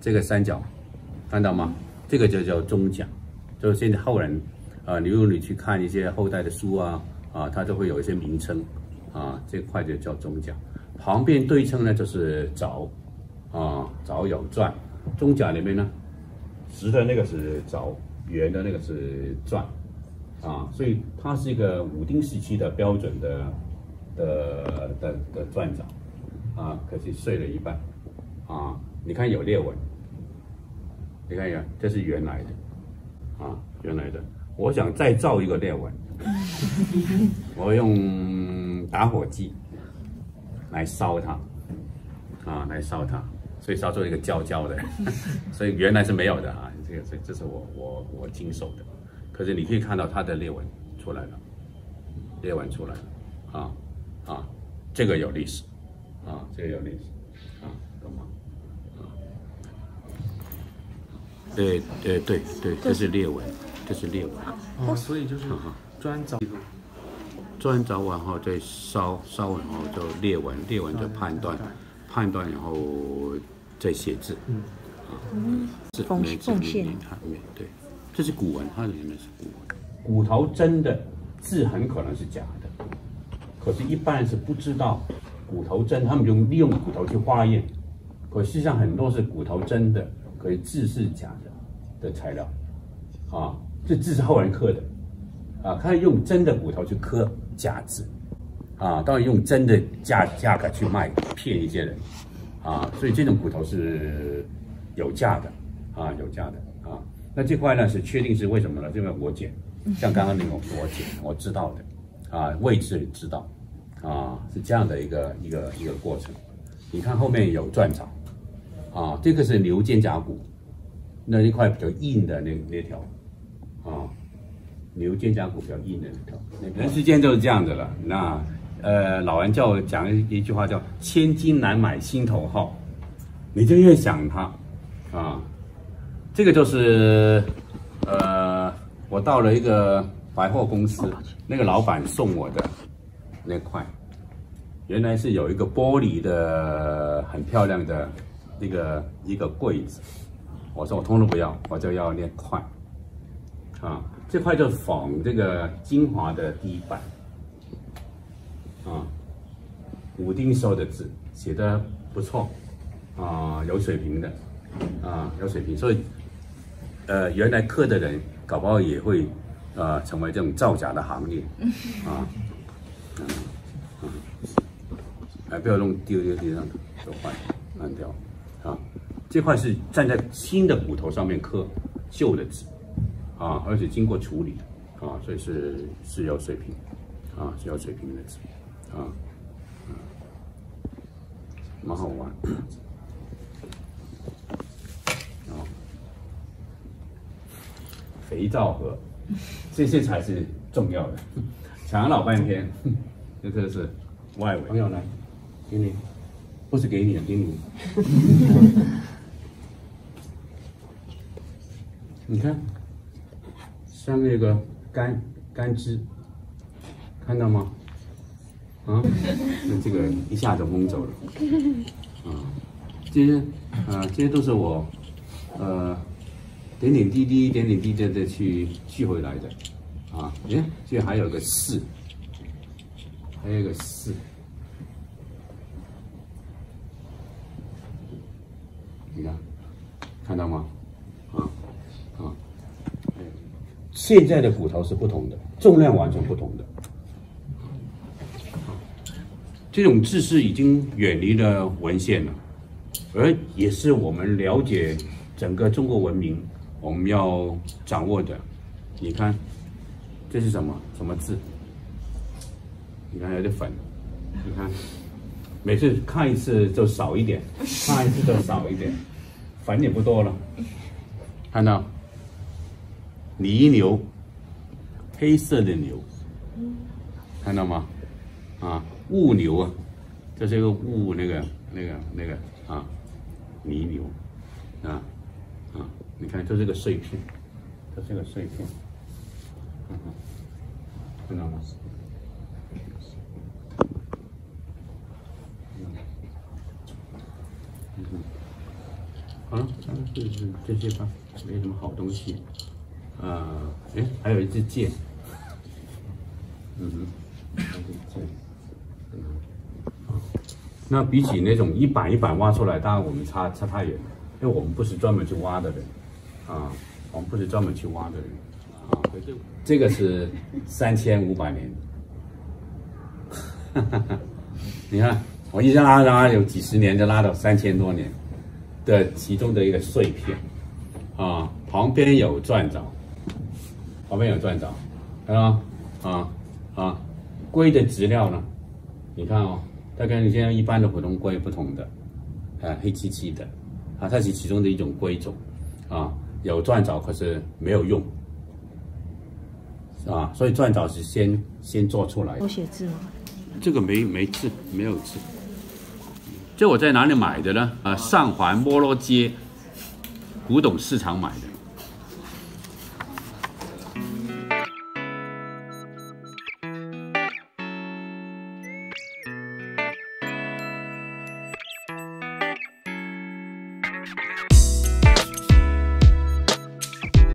这个三角，看到吗？这个就叫中角，就是现在后人如果你去看一些后代的书它都会有一些名称这块就叫中角。旁边对称呢就是轴轴有转，中角里面呢，直的那个是轴，圆的那个是转所以它是一个武丁时期的标准的转轴可是碎了一半你看有裂纹，你看一下，这是原来的原来的。我想再造一个裂纹，我用打火机来烧它来烧它，所以烧出一个焦焦的，所以原来是没有的这是我经手的，可是你可以看到它的裂纹出来了，裂纹出来了这个有历史这个有历史懂吗？对，这是裂纹，这是裂纹所以就是砖凿， 砖凿完后再烧完后就裂纹，裂纹就判断然后再写字是缝线对，这是古文，它里面是古文。骨头真的字很可能是假的，可是一般人是不知道骨头真，他们就利用骨头去化验，可实际上很多是骨头真的，可是字是假的材料这字是后人刻的他用真的骨头去刻假字当然用真的价格去卖，骗一些人所以这种骨头是有价的有价的那这块呢是确定是为什么呢？因为我剪，像刚刚那个我剪，我知道的位置也知道是这样的一个过程。你看后面有钻槽这个是牛肩胛骨，那一块比较硬的那条牛肩胛骨比较硬的那条，人世间就是这样的了。那老人叫我讲一句话叫“千金难买心头好”，你就越想它这个就是我到了一个百货公司，那个老板送我的那块，原来是有一个玻璃的很漂亮的一个柜子，我说我通通不要，我就要那块这块就仿这个精华的第一版武丁时候的字写的不错有水平的有水平，所以原来刻的人搞不好也会成为这种造假的行业不要弄丢地上就换掉这块是站在新的骨头上面刻旧的字而且经过处理所以是有水平是有水平的字蛮好玩肥皂盒，这些才是重要的。讲了老半天，这个是外围。朋友来，给你，不是给你的，给你。你看，上面有个干枝，看到吗？那这个一下就蒙走了。这些都是我点点滴滴的去记回来的这还有个4，还有个4，你看到吗？现在的骨头是不同的，重量完全不同的。这种知识已经远离了文献了，而也是我们了解整个中国文明我们要掌握的。你看，这是什么字？你看有点粉，你看，每次看一次就少一点，看一次就少一点，粉也不多了。看到泥牛，黑色的牛，看到吗？物牛这是一个物那个泥牛你看这是个碎片，这是个碎片，看到吗？好了。 就是这些吧，没什么好东西。还有一支箭。还有一支箭。那比起那种一板一板挖出来，当然我们差太远了，因为我们不是专门去挖的人，我们不是专门去挖的人，这个是3500年，你看我一拉有几十年，就拉到3000多年的其中的一个碎片，旁边有钻凿，看到龟的质料呢，你看哦。它跟你现在一般的普通龟不同的，黑漆漆的，它是其中的一种龟种，有钻凿可是没有用，所以钻凿是先做出来的。 有写字吗？ 这个没字，没有字。这我在哪里买的呢？上环摩罗街古董市场买的。